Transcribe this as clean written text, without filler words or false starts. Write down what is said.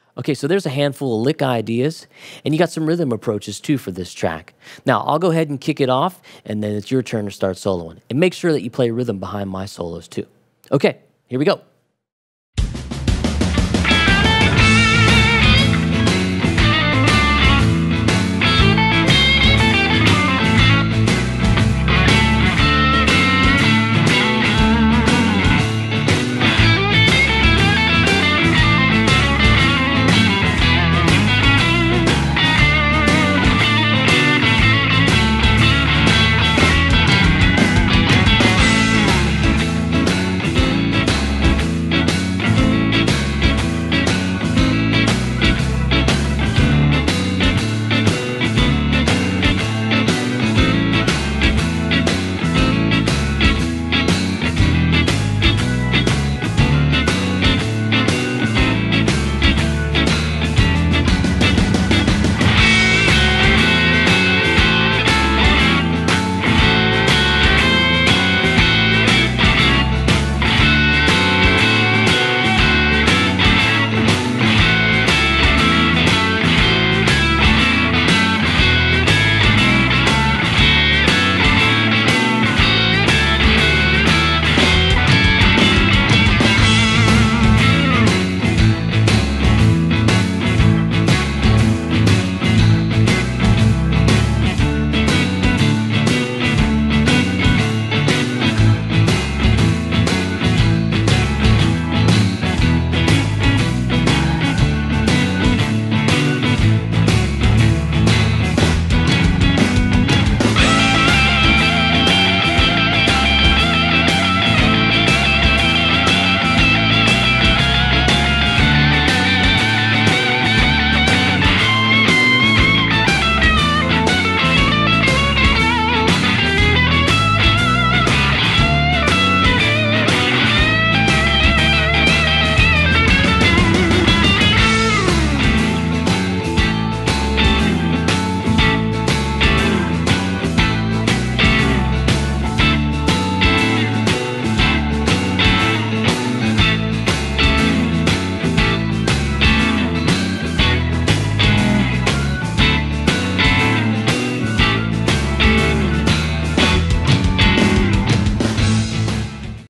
Okay, so there's a handful of lick ideas, and you got some rhythm approaches too for this track. Now, I'll go ahead and kick it off, and then it's your turn to start soloing. And make sure that you play rhythm behind my solos too. Okay, here we go.